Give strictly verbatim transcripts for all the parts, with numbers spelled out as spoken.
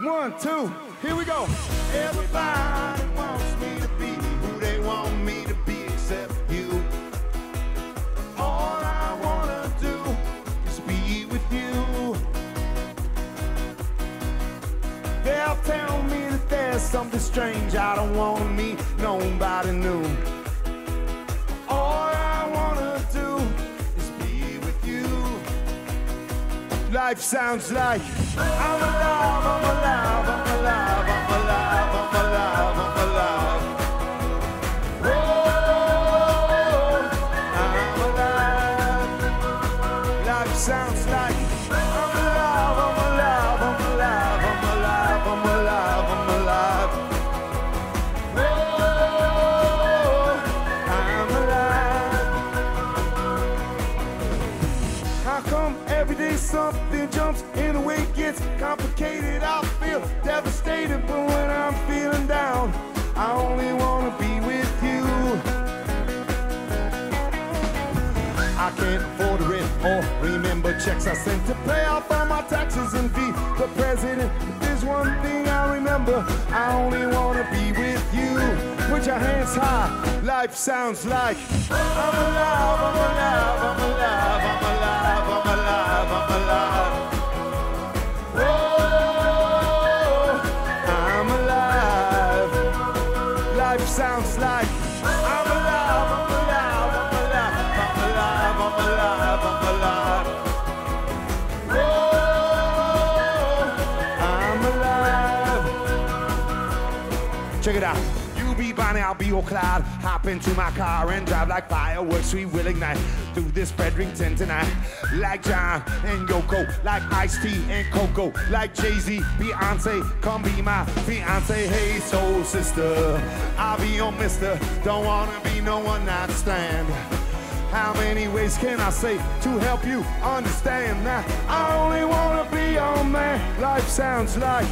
One, two, here we go. Everybody wants me to be who they want me to be except you. All I wanna do is be with you. They'll tell me that there's something strange I don't wanna meet nobody new. All I wanna do is be with you. Life sounds like I'm alive, I'm alive, I'm alive, I'm alive, I'm alive, I'm alive. Oh, I'm alive. Life sounds like I'm alive, I'm alive, I'm alive, I'm alive, I'm alive, I'm alive. Oh, I'm alive. How come every day something jumps in the way it gets complicated? I feel devastated, but when I'm feeling down, I only want to be with you. I can't afford to rent or remember checks I sent to pay off all my taxes and be the president. If there's one thing I remember, I only want to be with you. Put your hands high. Life sounds like I'm alive, I'm alive, I'm alive, I'm alive, I'm alive, I'm alive. Oh, I'm alive. Life sounds like I'm alive, I'm alive, I'm alive, I'm alive, I'm alive, I'm alive. Oh, I'm alive. Check it out. You be Bonnie, I'll be your Clyde. Hop into my car and drive like fireworks. We will ignite through this Fredericton tonight. Like John and Yoko, like Ice-T and Coco, like Jay-Z, Beyonce, come be my fiance. Hey, soul sister, I'll be your mister. Don't wanna be no one night stand. How many ways can I say to help you understand? Now, I only wanna be your man. Life sounds like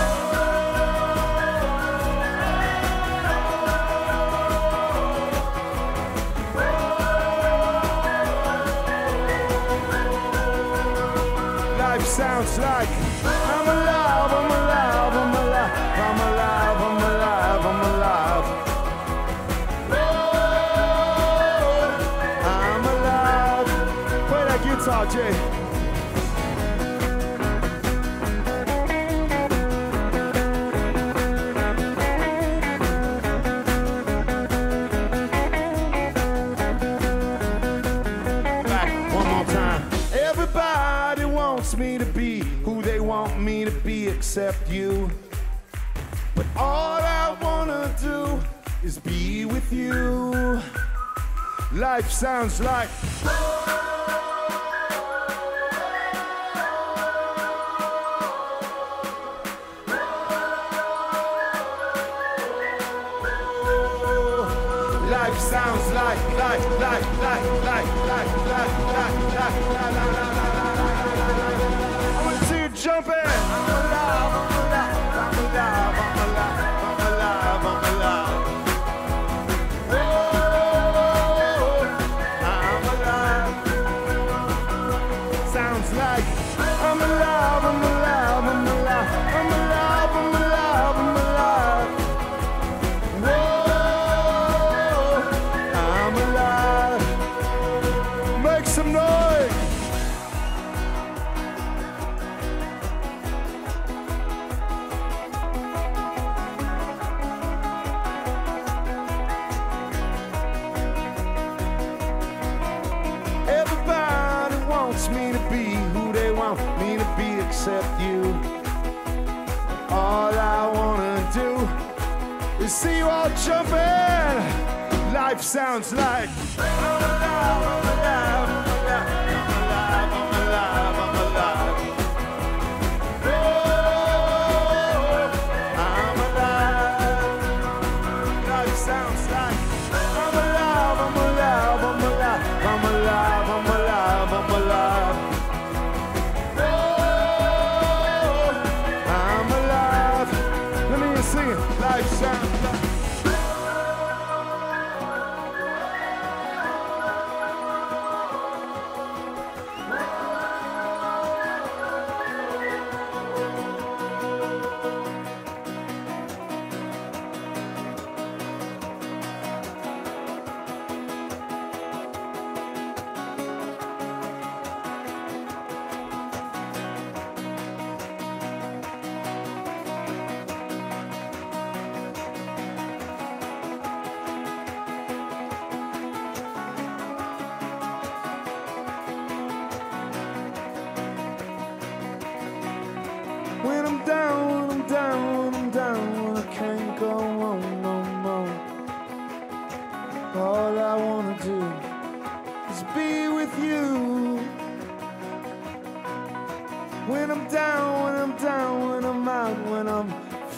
sounds like I'm alive, I'm alive, I'm alive, I'm alive, I'm alive, I'm alive. Oh, I'm alive. Play that guitar, Jay. Back one more time. Everybody wants me to be who they want me to be except you. But all I wanna do is be with you. Life sounds like life sounds like, like, like, like, like, like, like, like, like, like, like, like. I want to see you jumping. I'm alive, I'm alive, I'm alive, I'm alive, I'm alive, I'm alive. Oh, I'm alive. Sounds like I'm alive, I'm alive, I'm alive, I'm alive, I'm alive, I'm alive. Whoa, I'm alive. Make some noise. Everybody wants me to be who they want me to be except you. All I wanna do is see you all jumping. Life sounds like I'm alive, I'm alive, I'm alive, I'm alive, I'm alive, I'm alive. Oh, I'm alive. Life sounds like I'm alive, I'm alive, I'm alive, I'm alive, I'm alive, I'm alive. Oh, I'm alive. Let me hear you sing it. Life sounds like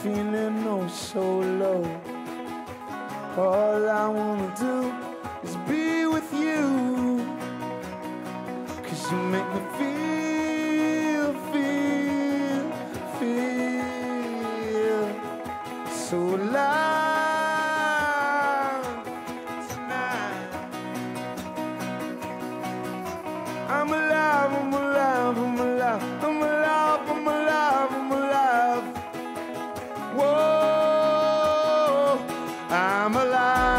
feeling oh so low. All I wanna do is be with you, 'cause you make me feel, feel, feel so alive tonight. I'm alive, I'm alive, I'm alive, I'm alive, I'm alive, I'm alive. Whoa, I'm alive.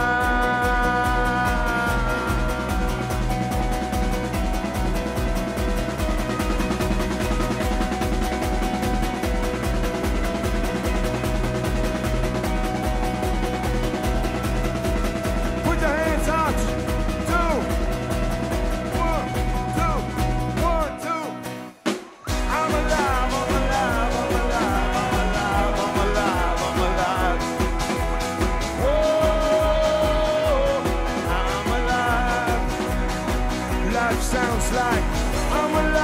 Put your hands out. Two. One, two, one, two. I'm alive, I'm alive, I'm alive, I'm alive, I'm alive, I'm alive. Whoa, I'm alive. Life sounds like I'm alive.